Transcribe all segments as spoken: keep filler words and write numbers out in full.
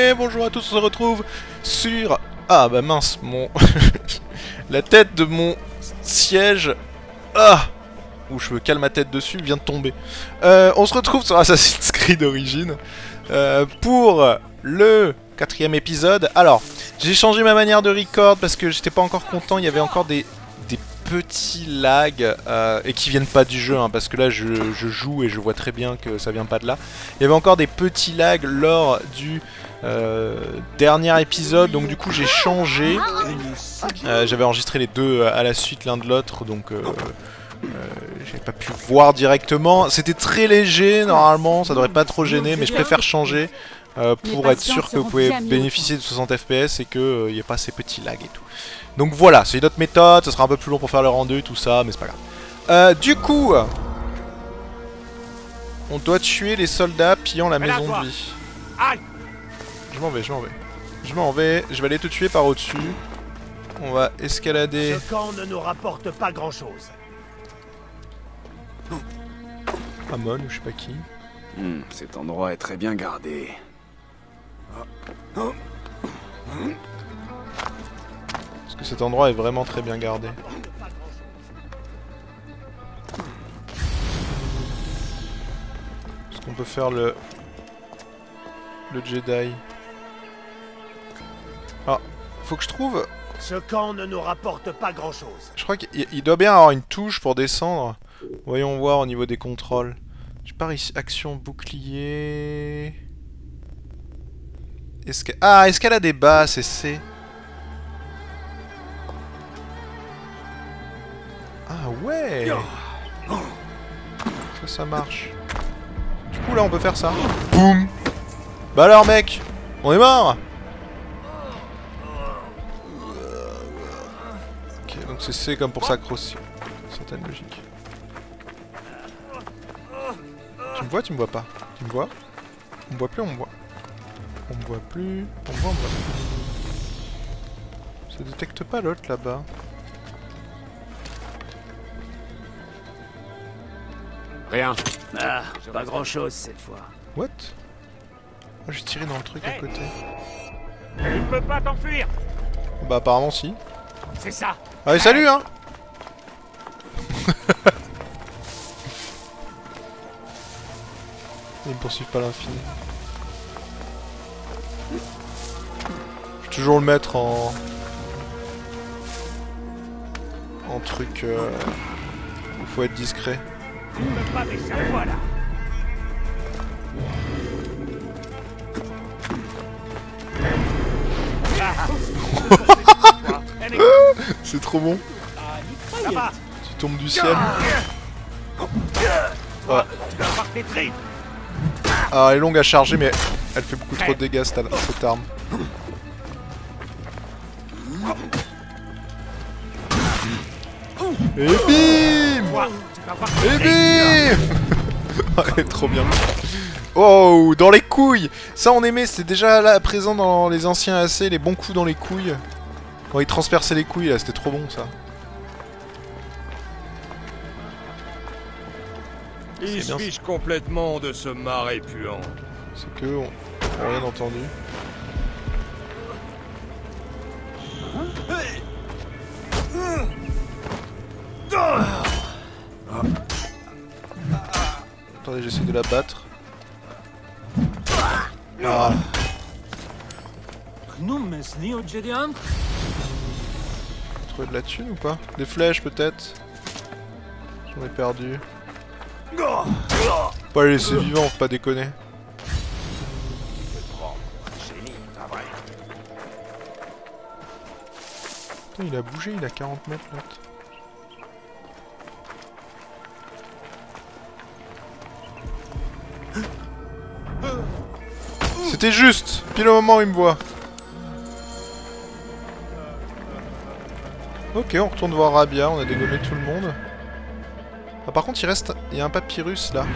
Et bonjour à tous, on se retrouve sur... Ah bah mince, mon... la tête de mon siège... Ah où je me cale ma tête dessus, vient de tomber. Euh, on se retrouve sur Assassin's Creed Origins euh, pour le quatrième épisode. Alors, j'ai changé ma manière de record parce que j'étais pas encore content, il y avait encore des... des petits lags euh, et qui viennent pas du jeu hein, parce que là je, je joue et je vois très bien que ça vient pas de là. Il y avait encore des petits lags lors du euh, dernier épisode, donc du coup j'ai changé. Euh, J'avais enregistré les deux à la suite l'un de l'autre, donc euh, euh, j'ai pas pu voir directement. C'était très léger normalement, ça devrait pas trop gêner, mais je préfère changer euh, pour être sûr que vous pouvez bénéficier de soixante F P S et qu'il n'y euh, ait pas ces petits lags et tout. Donc voilà, c'est une autre méthode, ça sera un peu plus long pour faire le rendu, tout ça, mais c'est pas grave. Euh, du coup, on doit tuer les soldats pillant la maison de vie. Je m'en vais, je m'en vais. Je m'en vais, je vais aller te tuer par au-dessus. On va escalader. Ce camp ne nous rapporte pas grand-chose. Amon ou je sais pas qui. Hmm, cet endroit est très bien gardé. Parce que cet endroit est vraiment très bien gardé. Est-ce qu'on peut faire le... le Jedi? Ah, faut que je trouve... Ce camp ne nous rapporte pas grand-chose. Je crois qu'il doit bien avoir une touche pour descendre. Voyons voir au niveau des contrôles. Je pars ici, action, bouclier... Esca... Ah, escalade des bas, c'est C. Ah ouais. Ça, ça marche. Du coup là on peut faire ça. Boum. Bah alors mec, on est mort. Ok, donc c'est C comme pour s'accrocher. Certaine logique. Tu me vois, tu me vois pas? Tu me vois? On me voit plus, on me voit. On me voit plus. On me voit, on me voit plus. Ça détecte pas l'autre là-bas. Rien. Ah, pas grand-chose cette fois. What? Moi j'ai tiré dans le truc à côté. Tu ne peux pas t'enfuir. Bah apparemment si. C'est ça. Allez salut hein. Ils me poursuivent pas à l'infini. Je vais toujours le mettre en... En truc... Euh... où faut être discret. Tu ne peux pas m'échapper, voilà. C'est trop bon. Tu tombes du ciel. Ouais. Ah, elle est longue à charger, mais elle fait beaucoup trop de dégâts cette, cette arme. Et bim! Et bim! Elle est trop bien. Oh, dans les couilles! Ça on aimait, c'était déjà là présent dans les anciens A C, les bons coups dans les couilles. Quand ils transperçaient les couilles là, c'était trop bon ça. Il se fiche complètement de ce marais puant. C'est que on n'a rien entendu. Attendez, j'essaie de la battre. Ah. Trouver de la thune ou pas? Des flèches peut-être? J'en ai perdu. Pas les laisser vivants, faut pas déconner. Putain, il a bougé, il a quarante mètres l'autre. C'était juste, pile au moment où il me voit. Ok, on retourne voir Rabia, on a dégommé tout le monde. Ah, par contre, il reste... Il y a un papyrus, là.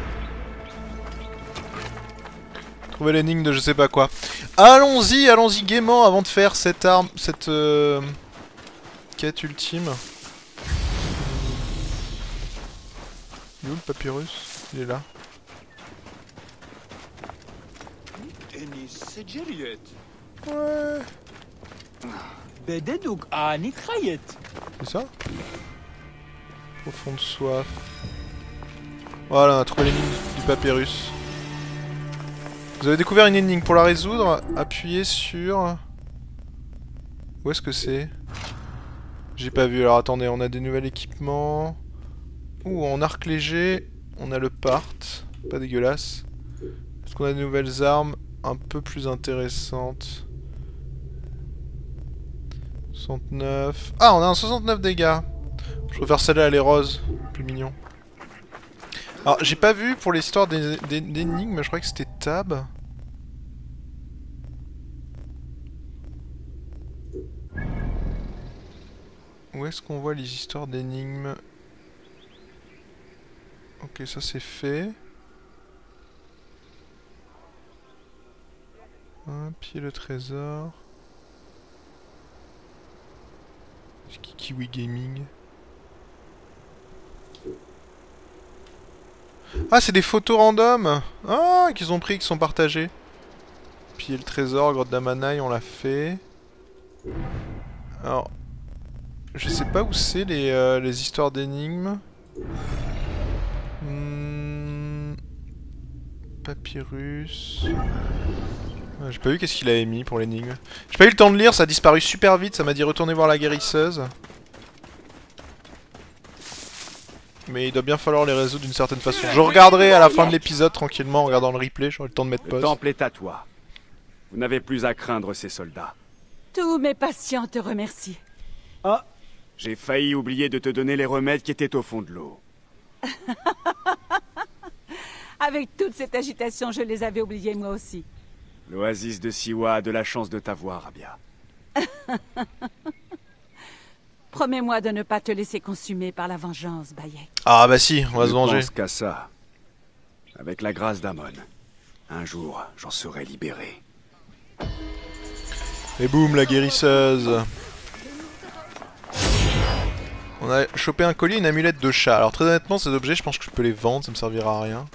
Trouver l'énigme de je sais pas quoi. Allons-y, allons-y gaiement avant de faire cette arme... Cette... Euh... quête ultime. Il est où le papyrus? Il est là. Ouais. بددك آني خيط. C'est ça? Profond de soif. Voilà, on a trouvé l'énigme du papyrus. Vous avez découvert une énigme. Pour la résoudre, appuyez sur... Où est-ce que c'est? J'ai pas vu. Alors attendez, on a des nouveaux équipements. Ouh, en arc léger, on a le part. Pas dégueulasse. Est-ce qu'on a de nouvelles armes un peu plus intéressantes? soixante-neuf... Ah, on a un soixante-neuf dégâts. Je préfère celle-là, elle est rose. Plus mignon. Alors, j'ai pas vu pour l'histoire des, des, d'énigmes, je crois que c'était Tab. Où est-ce qu'on voit les histoires d'énigmes? Ok, ça c'est fait. Un pied le trésor. Kiwi Gaming. Ah, c'est des photos random. Ah, qu'ils ont pris, qui sont partagées. Puis le trésor, grotte d'Amanaï, on l'a fait. Alors, je sais pas où c'est les, euh, les histoires d'énigmes. Hmm... Papyrus. Ah, j'ai pas vu qu'est-ce qu'il avait mis pour l'énigme. J'ai pas eu le temps de lire, ça a disparu super vite, ça m'a dit retournez voir la guérisseuse. Mais il doit bien falloir les résoudre d'une certaine façon. Je regarderai à la fin de l'épisode tranquillement en regardant le replay, j'aurai le temps de mettre Le pause. temple est à toi. Vous n'avez plus à craindre ces soldats. Tous mes patients te remercient. Ah, j'ai failli oublier de te donner les remèdes qui étaient au fond de l'eau. Avec toute cette agitation, je les avais oubliés moi aussi. L'oasis de Siwa a de la chance de t'avoir, Abia. Promets-moi de ne pas te laisser consumer par la vengeance, Bayek. Ah bah si, on va se venger. Je pense qu'à ça. Avec la grâce d'Amon, un jour, j'en serai libéré. Et boum, la guérisseuse. On a chopé un collier et une amulette de chat. Alors très honnêtement, ces objets, je pense que je peux les vendre, ça me servira à rien.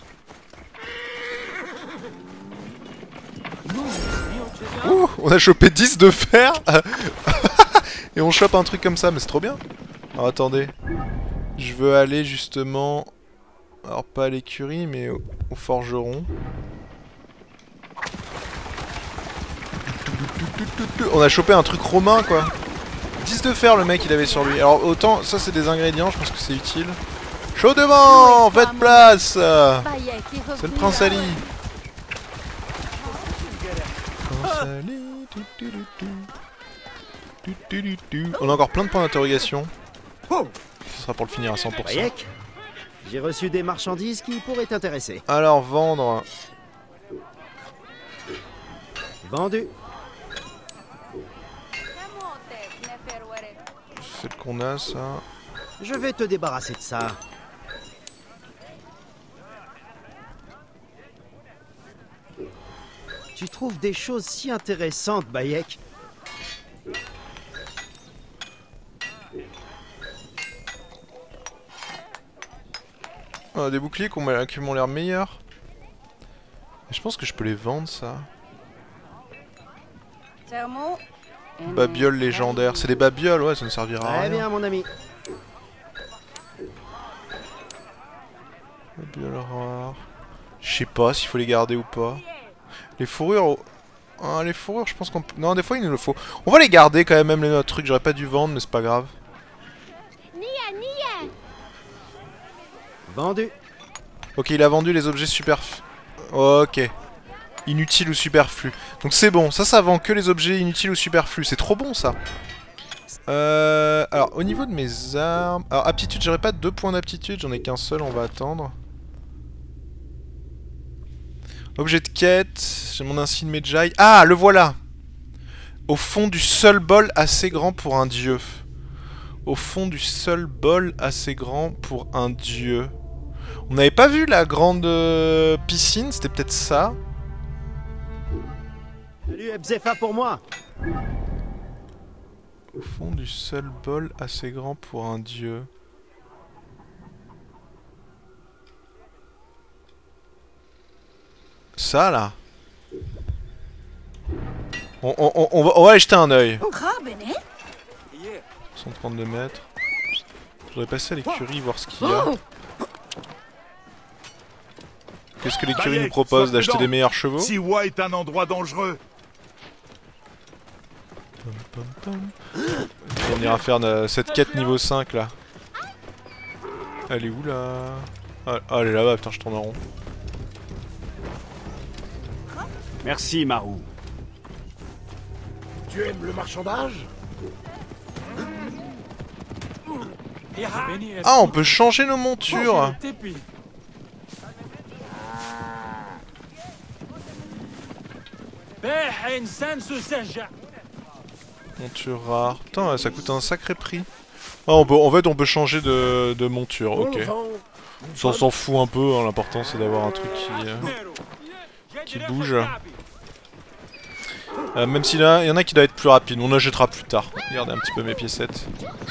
Ouh, on a chopé dix de fer. Et on chope un truc comme ça, mais c'est trop bien. Alors attendez. Je veux aller justement... Alors pas à l'écurie, mais au, au forgeron. On a chopé un truc romain quoi. dix de fer le mec il avait sur lui. Alors autant, ça c'est des ingrédients, je pense que c'est utile. Chaud devant, faites place. C'est le prince Ali. Prince Ali. On a encore plein de points d'interrogation. Ce sera pour le finir à cent pour cent. Bayek, j'ai reçu des marchandises qui pourraient t'intéresser. Alors vendre. Vendu. C'est le qu'on a ça. Je vais te débarrasser de ça. Tu trouves des choses si intéressantes, Bayek. On a des boucliers qui ont, qui m'ont l'air meilleurs. Je pense que je peux les vendre ça. Babioles légendaires. C'est des babioles, ouais, ça ne servira à rien. Très bien, mon ami. Babioles rares. Je sais pas s'il faut les garder ou pas. Les fourrures... Oh. Ah, les fourrures, je pense qu'on peut... Non, des fois il nous le faut. On va les garder quand même, même les autres trucs. J'aurais pas dû vendre, mais c'est pas grave. Vendu. Ok, il a vendu les objets superflus. Ok. Inutiles ou superflus. Donc c'est bon, ça, ça vend que les objets inutiles ou superflus. C'est trop bon, ça. Euh... Alors, au niveau de mes armes... Alors, aptitude, j'aurais pas deux points d'aptitude. J'en ai qu'un seul, on va attendre. Objet de quête. J'ai mon insigne Medjay. Ah, le voilà. Au fond du seul bol assez grand pour un dieu. Au fond du seul bol assez grand pour un dieu. On n'avait pas vu la grande euh, piscine, c'était peut-être ça. Salut Ebzefa pour moi. Au fond du seul bol assez grand pour un dieu. Ça là. On, on, on, on, va, on va aller jeter un oeil. Krabene? cent trente-deux mètres. Je voudrais passer à l'écurie, voir ce qu'il y a. Qu'est-ce que l'écurie nous propose? D'acheter des meilleurs chevaux? Siwa est un endroit dangereux. Pom, pom, pom. On ira faire euh, cette quête niveau cinq là. Elle est où là? Ah, ah, elle est là-bas, putain, je tourne en rond. Merci, Marou. Tu aimes le marchandage? Ah, on peut changer nos montures. Monture rare. Putain, ça coûte un sacré prix. Ah, on peut, en fait, on peut changer de, de monture, ok. Ça, on s'en fout un peu, hein, l'important c'est d'avoir un truc qui, euh, qui bouge. Euh, même s'il y en a qui doivent être plus rapides, on achètera plus tard. Regardez un petit peu mes piécettes.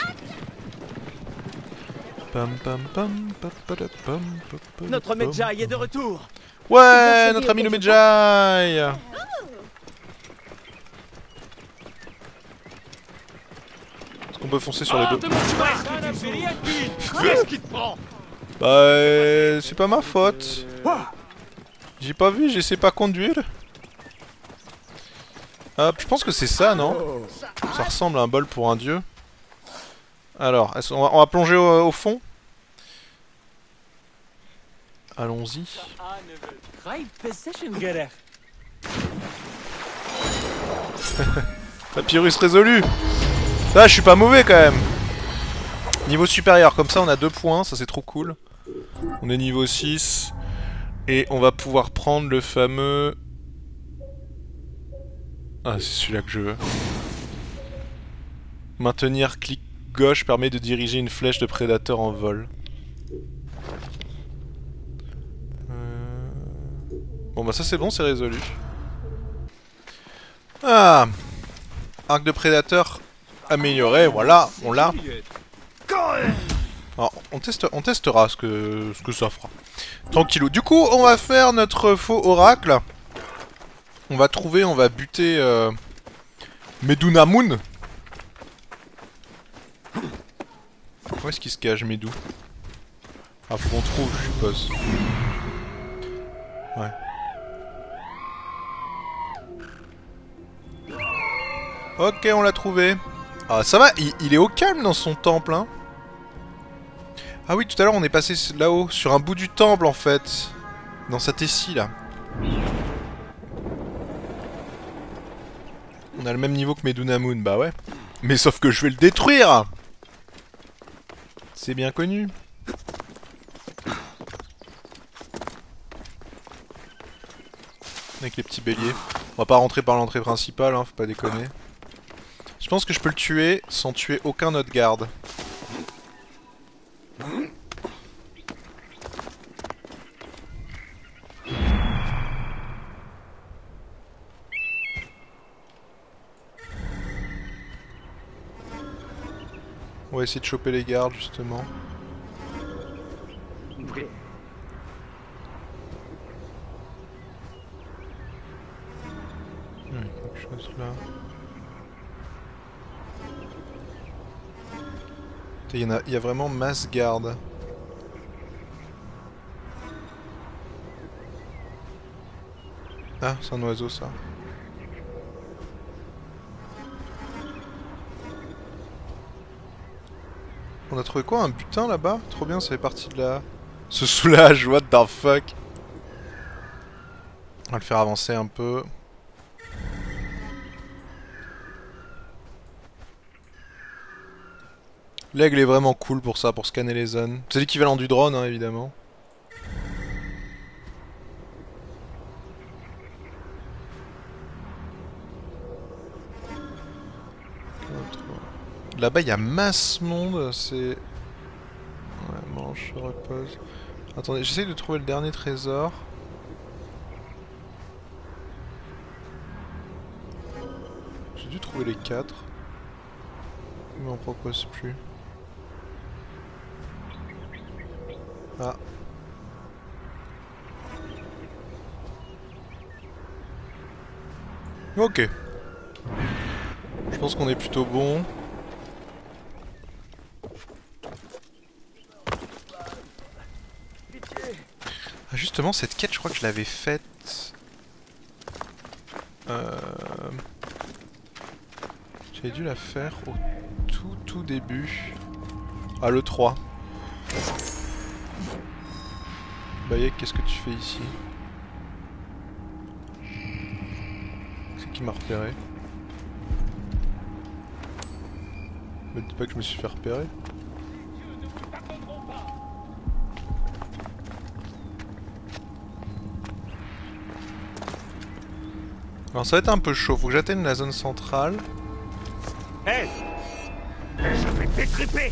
Pam, pam, pam, pam, pam, pam, pam, Notre Medjay est de retour. ouais, notre ami le Medjay. Est-ce qu'on peut foncer sur les deux? Qu'est-ce qui te prend? Bah, euh, c'est pas ma faute. J'ai pas vu, je sais pas conduire. Hop, je pense que c'est ça, non? Ça ressemble à un bol pour un dieu. Alors, on va, on va plonger au, au fond. Allons-y. Papyrus résolu. Là, je suis pas mauvais quand même. Niveau supérieur, comme ça on a deux points, ça c'est trop cool. On est niveau six. Et on va pouvoir prendre le fameux... Ah, c'est celui-là que je veux. Maintenir clic gauche permet de diriger une flèche de prédateur en vol. Euh... Bon bah ça c'est bon, c'est résolu. Ah, arc de prédateur amélioré, voilà, on l'a. Alors, on, teste, on testera ce que, ce que ça fera. Tranquillou. Du coup, on va faire notre faux oracle. On va trouver, on va buter euh, Medunamun. Où est-ce qu'il se cache, Medou? Ah, faut qu'on trouve, je suppose. Ouais. Ok, on l'a trouvé. Ah, ça va, il, il est au calme dans son temple, hein. Ah oui, tout à l'heure, on est passé là-haut, sur un bout du temple, en fait. Dans sa tessie, là. On a le même niveau que Medunamun, bah ouais. Mais sauf que je vais le détruire. C'est bien connu. Avec les petits béliers. On va pas rentrer par l'entrée principale, hein, faut pas déconner. Je pense que je peux le tuer sans tuer aucun autre garde. On va essayer de choper les gardes justement. Il y a quelque chose là. Il y, en a, il y a vraiment masse garde. Ah, c'est un oiseau ça. On a trouvé quoi? Un butin là-bas? Trop bien, ça fait partie de la... Se soulage, what the fuck? On va le faire avancer un peu. L'aigle est vraiment cool pour ça, pour scanner les zones. C'est l'équivalent du drone, hein, évidemment. Là-bas, il y a masse monde, c'est... Ouais, mange, je repose. Attendez, j'essaye de trouver le dernier trésor. J'ai dû trouver les quatre. Mais on propose plus. Ah. Ok. Je pense qu'on est plutôt bon. Ah, justement, cette quête, je crois que je l'avais faite. Euh... J'avais dû la faire au tout tout début. Ah, le trois. Bayek, qu'est-ce que tu fais ici? C'est qui m'a repéré? Me dis pas que je me suis fait repérer. Alors ça va être un peu chaud, faut que j'atteigne la zone centrale. Hé hey, je vais te détriper.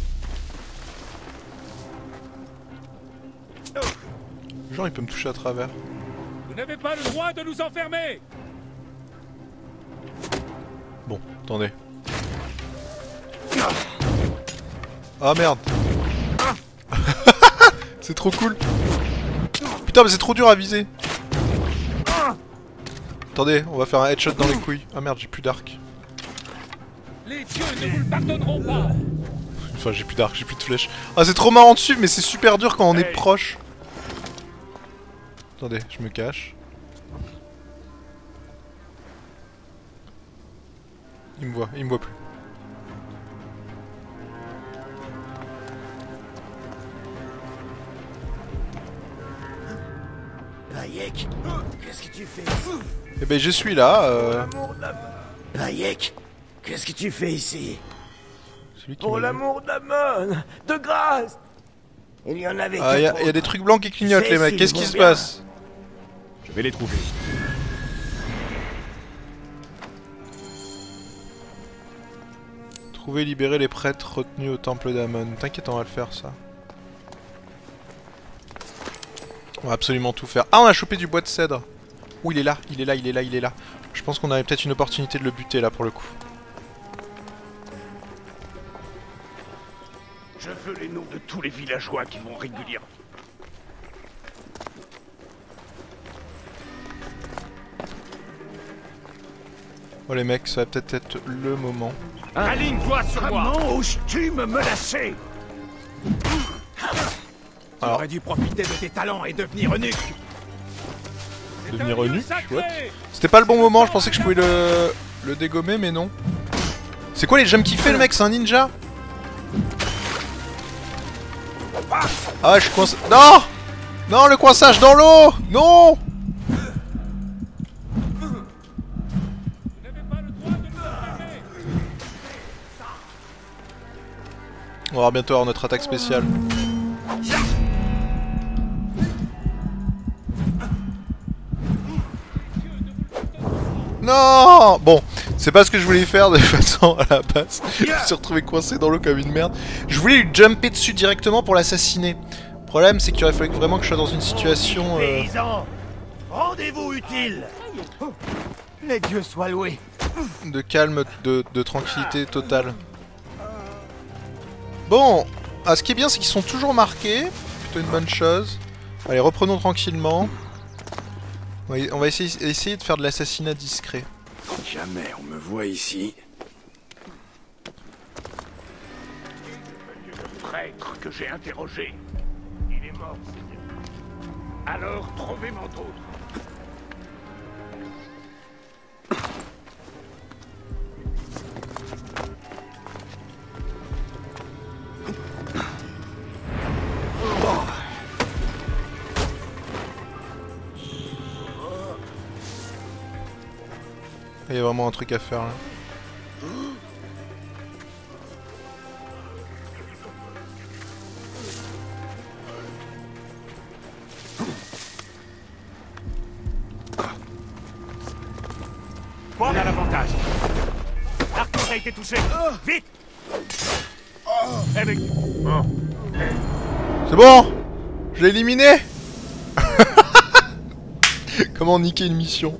Genre il peut me toucher à travers. Vous n'avez pas le droit de nous enfermer. Bon, attendez. Ah merde. C'est trop cool. Putain mais c'est trop dur à viser. Attendez, on va faire un headshot dans les couilles. Ah merde, j'ai plus d'arc. Les dieux ne vous le pardonneront pas. Enfin j'ai plus d'arc, j'ai plus de flèches. Ah c'est trop marrant dessus mais c'est super dur quand on est proche. Attendez, je me cache. Il me voit, il me voit plus. Bayek, qu'est-ce que tu fais ici? Eh ben je suis là. Euh... Bayek, qu'est-ce que tu fais ici? Celui qui Pour m'a l'amour d'Amon, de grâce. Il y en avait. Ah, il y, quatre y a des trucs blancs qui clignotent, Fais les mecs. s'ils Qu'est-ce qui vont se bien. passe? Je vais les trouver. Trouver et libérer les prêtres retenus au temple d'Amon. T'inquiète, on va le faire ça. On va absolument tout faire. Ah, on a chopé du bois de cèdre. Ouh, il est là, il est là, il est là, il est là. Je pense qu'on avait peut-être une opportunité de le buter là pour le coup. Je veux les noms de tous les villageois qui vont régulièrement. Oh les mecs, ça va peut-être être le moment. Aligne-toi sur moi. Comment oses-tu me menacer? Alors, J'aurais dû profiter de tes talents et devenir eunuque. devenir eunuque, what? C'était pas le bon moment, je pensais que je pouvais le, le dégommer, mais non. C'est quoi les jumps qu'il fait le mec? C'est un ninja? Ah, je suis coincé. Non! Non, le coinçage dans l'eau! Non! On va bientôt avoir notre attaque spéciale. Non! Bon, c'est pas ce que je voulais faire de toute façon à la base. Je me suis retrouvé coincé dans l'eau comme une merde. Je voulais lui jumper dessus directement pour l'assassiner. Le problème, c'est qu'il aurait fallu vraiment que je sois dans une situation... Euh... Paysans, rendez-vous utile. Les dieux soient loués. de calme, de, de tranquillité totale. Bon, ah, ce qui est bien, c'est qu'ils sont toujours marqués. Plutôt une bonne chose. Allez, reprenons tranquillement. On va, on va essayer, essayer de faire de l'assassinat discret. Jamais on me voit ici. Le prêtre que j'ai interrogé, il est mort, Seigneur. Alors, trouvez-moi d'autres. Il y a vraiment un truc à faire là. On a l'avantage. L'arcos a été touché. Vite. Avec. Bon. C'est bon! Je l'ai éliminé. Comment niquer une mission?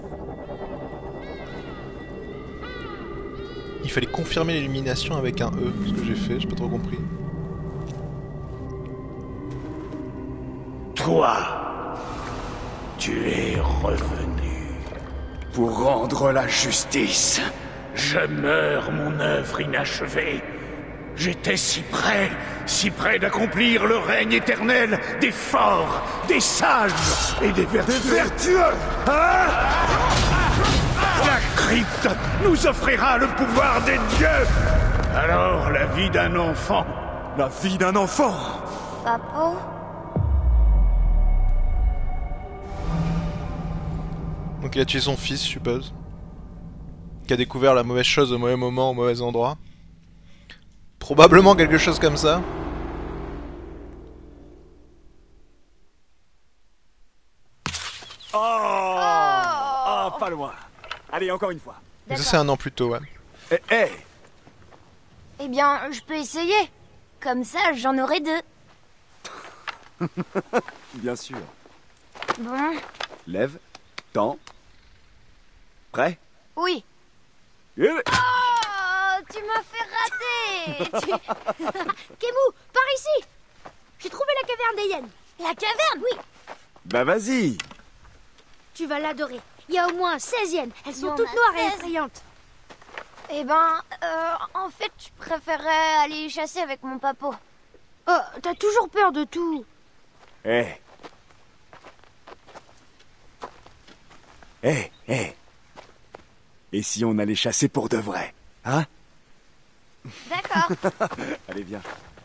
Il fallait confirmer l'élimination avec un E, ce que j'ai fait, j'ai pas trop compris. Toi, tu es revenu. Pour rendre la justice, Je meurs mon œuvre inachevée. J'étais si près, si près d'accomplir le règne éternel des forts, des sages et des vertueux. Des vertueux hein? La crypte nous offrira le pouvoir des dieux. Alors la vie d'un enfant. La vie d'un enfant. Papo? Donc il a tué son fils, je suppose. Qui a découvert la mauvaise chose au mauvais moment, au mauvais endroit. Probablement quelque chose comme ça. Oh, oh, pas loin. Allez, encore une fois. Mais ça c'est un an plus tôt, ouais. Eh, eh. Eh bien, je peux essayer. Comme ça, j'en aurai deux. Bien sûr. Bon. Lève, tends. Prêt? Oui. Et... Oh, tu m'as fait rater. tu... Kemu, par ici. J'ai trouvé la caverne des hyènes. La caverne? Oui. Bah vas-y. Tu vas l'adorer. Il y a au moins seize hyènes. Elles sont toutes noires et effrayantes. Eh ben, euh, en fait, je préférerais aller chasser avec mon papa. Oh, t'as toujours peur de tout. Eh. Eh, eh. Et si on allait chasser pour de vrai, hein? D'accord. Allez, viens.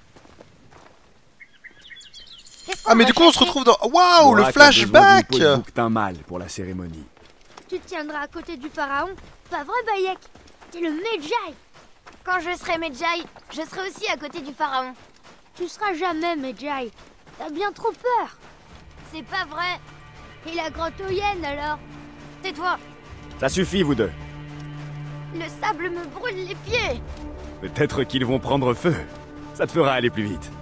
Ah mais du coup on se retrouve dans... Waouh, le flashback! D'un mal pour la cérémonie. Tu te tiendras à côté du pharaon. Pas vrai, Bayek? T'es le Medjay. Quand je serai Medjay, je serai aussi à côté du pharaon. Tu seras jamais Medjay. T'as bien trop peur. C'est pas vrai. Et la grotte aux hyènes alors? Tais-toi. Ça suffit, vous deux. Le sable me brûle les pieds. Peut-être qu'ils vont prendre feu. Ça te fera aller plus vite.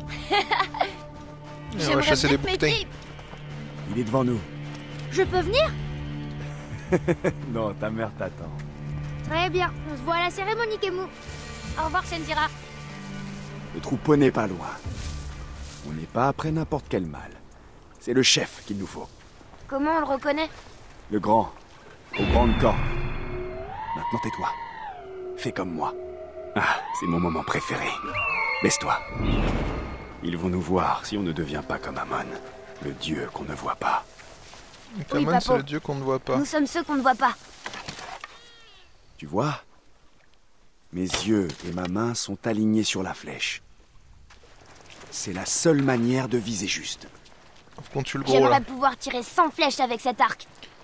On va chasser des bouteilles. Il est devant nous. Je peux venir? Non, ta mère t'attend. Très bien, on se voit à la cérémonie, Kemu. Au revoir, Shenjira. Le troupeau n'est pas loin. On n'est pas après n'importe quel mal. C'est le chef qu'il nous faut. Comment on le reconnaît? Le grand, aux grandes cornes. Maintenant tais-toi. Fais comme moi. Ah, c'est mon moment préféré. Laisse-toi. Ils vont nous voir si on ne devient pas comme Amon, le dieu qu'on ne voit pas. Amon, oui, c'est le dieu qu'on ne voit pas. Nous sommes ceux qu'on ne voit pas. Tu vois? Mes yeux et ma main sont alignés sur la flèche. C'est la seule manière de viser juste. Faut qu'on tue le gros là. J'aimerais pouvoir tirer cent flèches avec cet arc.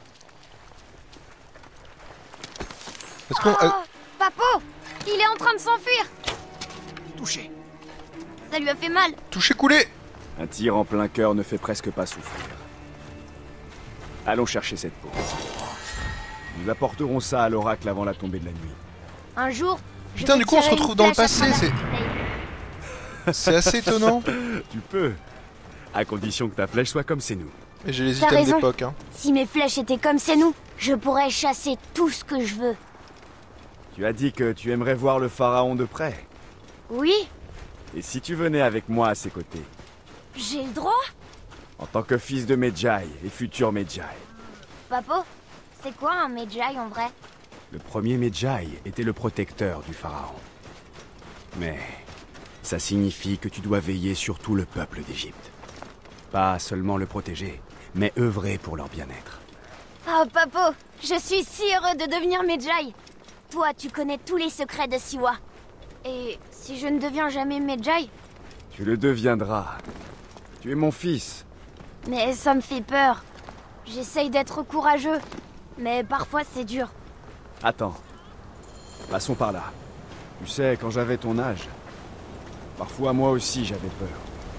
Est-ce qu'on... Oh, euh, Papo, il est en train de s'enfuir. Touché. Ça lui a fait mal. toucher, couler. Un tir en plein cœur ne fait presque pas souffrir. Allons chercher cette peau. Nous apporterons ça à l'oracle avant la tombée de la nuit. Un jour... je Putain, vais du coup on se tirer retrouve une dans le flèche à passé, travers c'est... C'est assez étonnant. Tu peux. À condition que ta flèche soit comme c'est nous. Et j'ai les T'as items raison. d'époque, hein. Si mes flèches étaient comme c'est nous, je pourrais chasser tout ce que je veux. Tu as dit que tu aimerais voir le pharaon de près. Oui, Et si tu venais avec moi à ses côtés, j'ai le droit. en tant que fils de Medjay et futur Medjay. Papo, c'est quoi un Medjay en vrai? Le premier Medjay était le protecteur du pharaon. Mais ça signifie que tu dois veiller sur tout le peuple d'Égypte. Pas seulement le protéger, mais œuvrer pour leur bien-être. Oh Papo, je suis si heureux de devenir Medjay. Toi, tu connais tous les secrets de Siwa. Et si je ne deviens jamais Medjay? Tu le deviendras. Tu es mon fils. Mais ça me fait peur. J'essaye d'être courageux, mais parfois c'est dur. Attends. Passons par là. Tu sais, quand j'avais ton âge, parfois moi aussi j'avais peur.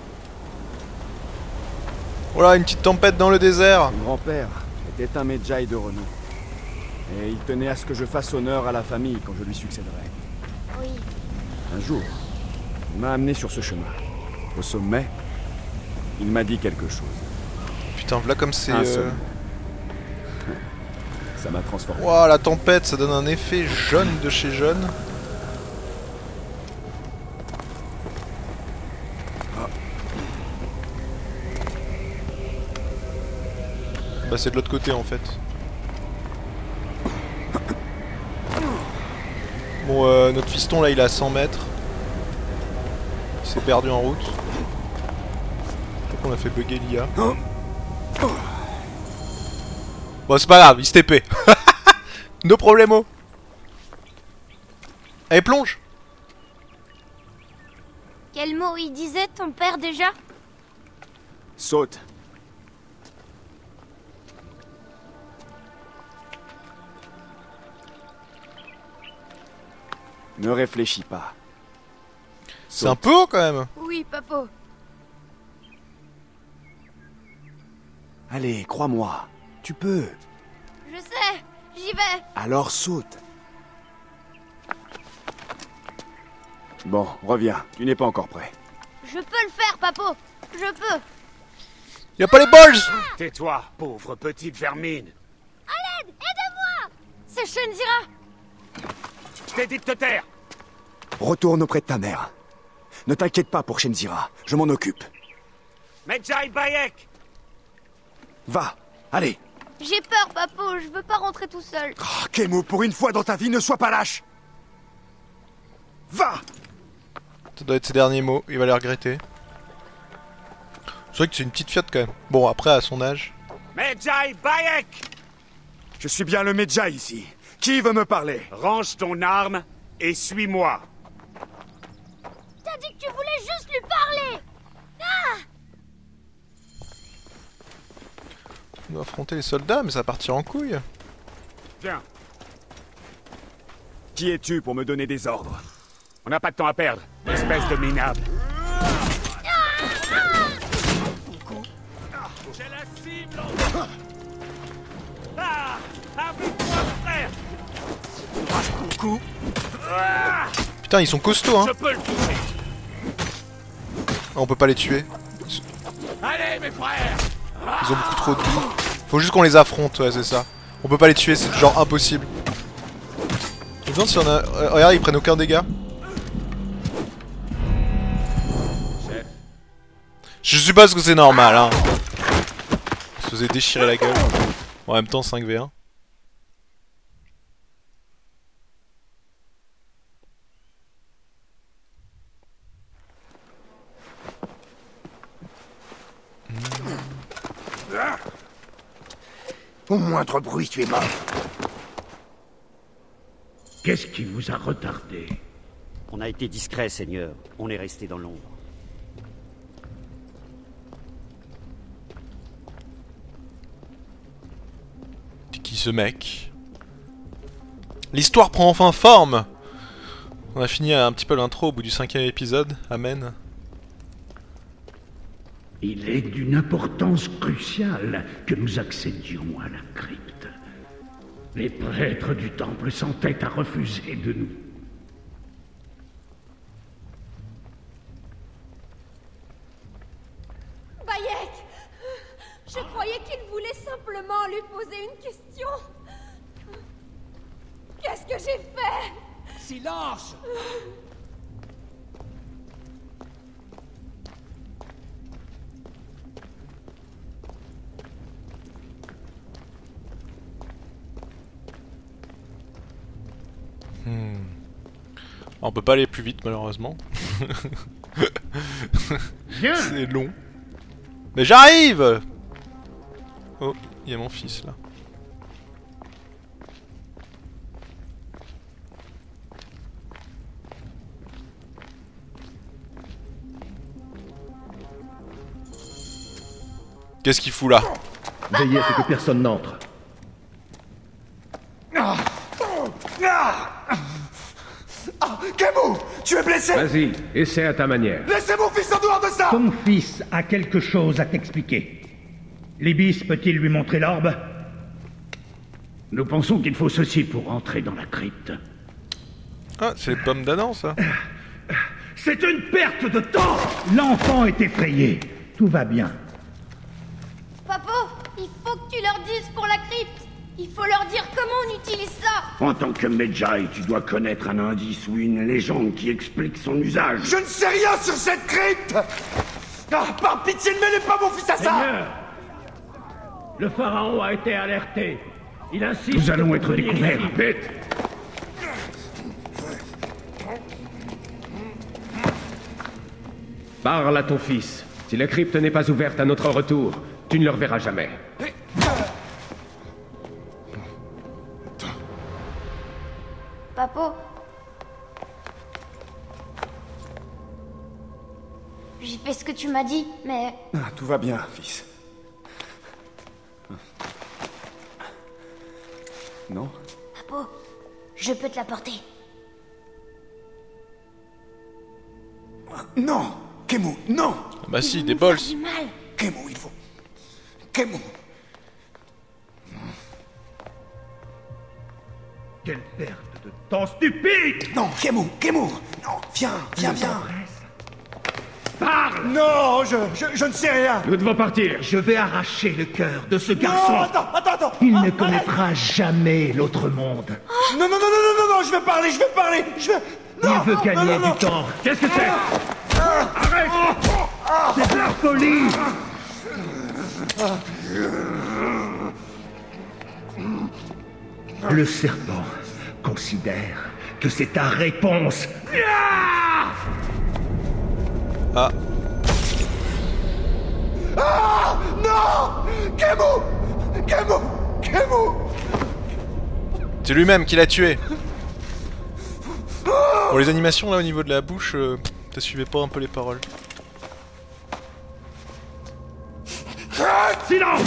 Voilà, une petite tempête dans le désert. Mon grand-père était un Medjay de renom. Et il tenait à ce que je fasse honneur à la famille quand je lui succéderai. Oui. Un jour, il m'a amené sur ce chemin. Au sommet, il m'a dit quelque chose. Putain, voilà comme c'est... Un Euh... seul. Ça m'a transformé. Ouah, la tempête, ça donne un effet jaune de chez jaune. Bah c'est de l'autre côté en fait. Bon, euh, notre fiston là il est à cent mètres. Il s'est perdu en route. Je crois qu'on a fait bugger l'I A. Bon, c'est pas grave, il se T P. No problemo. Allez, plonge. Quel mot il disait, ton père, déjà? Saute. Ne réfléchis pas. C'est un peu haut quand même. Oui, Papo. Allez, crois-moi. Tu peux. Je sais, j'y vais. Alors saute. Bon, reviens. Tu n'es pas encore prêt. Je peux le faire, Papo. Je peux. Y'a pas les balls. Tais-toi, pauvre petite vermine. À l'aide, aide-moi. C'est Shinzira. Je t'ai dit de te taire. Retourne auprès de ta mère. Ne t'inquiète pas pour Shinzira. Je m'en occupe. Medjay Bayek. Va. Allez. J'ai peur, Papo. Je veux pas rentrer tout seul. Oh, Kemu, pour une fois dans ta vie, ne sois pas lâche. Va. Ça doit être ses derniers mots. Il va les regretter. C'est vrai que c'est une petite fiotte quand même. Bon, après, à son âge. Medjay Bayek. Je suis bien le Medjay ici. Qui veut me parler? Range ton arme et suis-moi. T'as dit que tu voulais juste lui parler. Ah! On doit affronter les soldats, mais ça va partir en couille. Viens. Qui es-tu pour me donner des ordres? On n'a pas de temps à perdre, espèce de minable. J'ai la cible. Ah! Applique-moi, frère. Coucou. Putain, ils sont costauds, hein. Je peux le toucher. Ah, on peut pas les tuer. Allez, mes frères. Ils ont beaucoup trop de vie. Faut juste qu'on les affronte, ouais, c'est ça. On peut pas les tuer, c'est genre impossible. Je me demande si on a... euh, regarde, ils prennent aucun dégât. Chef. Je suppose que c'est normal, hein. On se faisait déchirer la gueule. Bon, en même temps, cinq v un. Au moindre bruit, tu es mort. Qu'est-ce qui vous a retardé? On a été discret, Seigneur. On est resté dans l'ombre. C'est qui ce mec? L'histoire prend enfin forme. On a fini un petit peu l'intro au bout du cinquième épisode. Amen. Il est d'une importance cruciale que nous accédions à la crypte. Les prêtres du temple s'entêtent à refuser de nous. Bayek! Je croyais qu'il voulait simplement lui poser une question. Qu'est-ce que j'ai fait? Silence! Hmm. On peut pas aller plus vite malheureusement. C'est long. Mais j'arrive! Oh, il y a mon fils là. Qu'est-ce qu'il fout là? Veillez à ce que personne n'entre. Ah, Kemu, tu es blessé? Vas-y, essaie à ta manière. Laissez mon fils en dehors de ça! Ton fils a quelque chose à t'expliquer. Libis peut-il lui montrer l'orbe? Nous pensons qu'il faut ceci pour entrer dans la crypte. Ah, c'est les pommes d'Adam ça. C'est une perte de temps! L'enfant est effrayé. Tout va bien. Papo, il faut que tu leur dises pour la crypte. Il faut leur dire comment on utilise ça. En tant que Medjay, tu dois connaître un indice ou une légende qui explique son usage. Je ne sais rien sur cette crypte! Ah, par pitié, ne mêlez pas mon fils à ça! Seigneur, le pharaon a été alerté. Il insiste. Nous allons être pour venir découverts, ici. bête. Parle à ton fils. Si la crypte n'est pas ouverte à notre retour, tu ne le reverras jamais. Papo. J'ai fait ce que tu m'as dit, mais... Ah, tout va bien, fils. Non? Papo, je peux te la porter. Non! Kemu, non! Bah si, des bols. Kemu, il faut... Kemu! Quelle perte de temps stupide! Non, Kemu, Kemu! Non, viens, viens, viens! Parle! Non, je, je, je ne sais rien! Nous devons partir. Je vais arracher le cœur de ce garçon. Non, attends, attends, attends! Il Ah, ne connaîtra jamais l'autre monde. Non, non, non, non, non, non, non, je vais parler, je vais parler! Je vais... Non, Il veut non, gagner non, non, du temps. Qu'est-ce que c'est? Arrête! C'est de la folie! Le serpent considère que c'est ta réponse. Ah. Ah! Non! Kemu! Kemu! Kemu! C'est lui-même qui l'a tué. Bon, les animations là au niveau de la bouche, euh, t'as suivais pas un peu les paroles. Silence!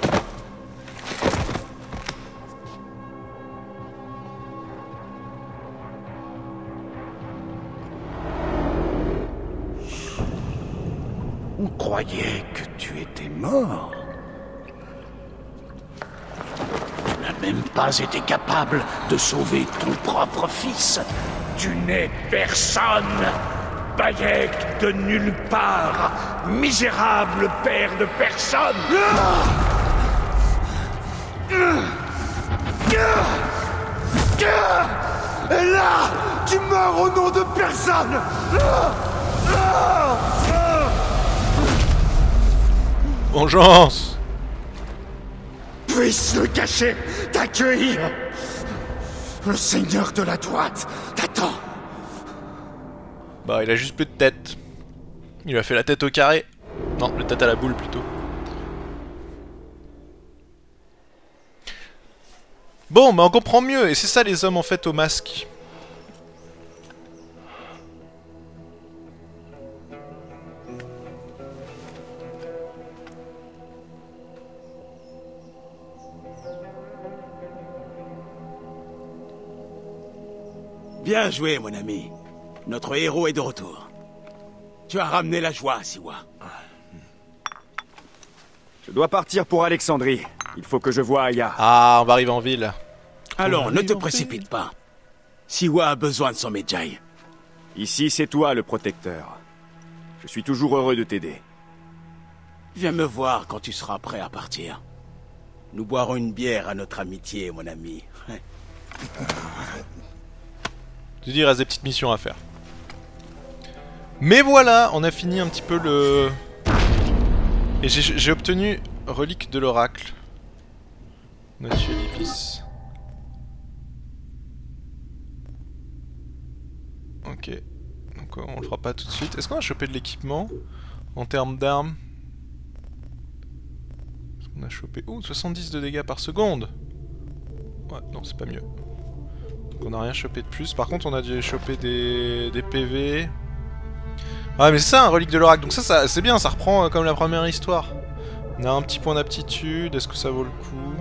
On croyait que tu étais mort. Tu n'as même pas été capable de sauver ton propre fils. Tu n'es personne. Bayek de nulle part. Misérable père de personne. Et là, tu meurs au nom de personne. Vengeance! Puisse le cacher, t'accueillir. Le seigneur de la droite t'attend. Bah, il a juste plus de tête. Il lui a fait la tête au carré. Non, la tête à la boule plutôt. Bon, bah on comprend mieux, et c'est ça les hommes en fait au masque. Bien joué, mon ami. Notre héros est de retour. Tu as ramené la joie, Siwa. Je dois partir pour Alexandrie. Il faut que je voie Aya. Ah, on va arriver en ville. Alors, ne te précipite pas. Siwa a besoin de son Medjay. Ici, c'est toi le protecteur. Je suis toujours heureux de t'aider. Viens me voir quand tu seras prêt à partir. Nous boirons une bière à notre amitié, mon ami. Je dis, il reste des petites missions à faire. Mais voilà, on a fini un petit peu le... Et j'ai obtenu relique de l'oracle. On a tué l'Ibis. Ok. Donc on le fera pas tout de suite. Est-ce qu'on a chopé de l'équipement en termes d'armes? Est-ce qu'on a chopé... Ouh, soixante-dix de dégâts par seconde. Ouais, non, c'est pas mieux. Donc on a rien chopé de plus. Par contre, on a dû choper des, des P V. Ouais, mais c'est ça, un relique de l'oracle. Donc ça, ça c'est bien, ça reprend euh, comme la première histoire. On a un petit point d'aptitude. Est-ce que ça vaut le coup?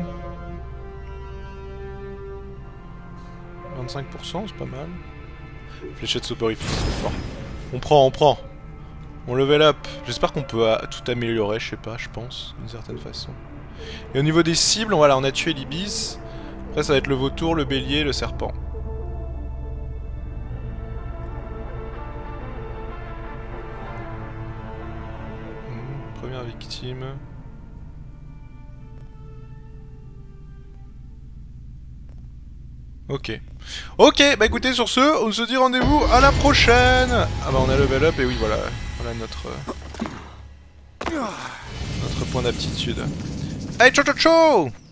vingt-cinq pour cent, c'est pas mal. Fléchette soporifique, c'est fort. On prend, on prend. On level up. J'espère qu'on peut euh, tout améliorer, je sais pas, je pense, d'une certaine façon. Et au niveau des cibles, voilà, on a tué l'Ibis. Après, ça va être le vautour, le bélier, le serpent. Mmh, première victime. Ok. Ok, bah écoutez, sur ce, on se dit rendez-vous à la prochaine. Ah bah on a level up et oui, voilà, voilà notre euh, notre point d'aptitude. Allez, ciao ciao ciao.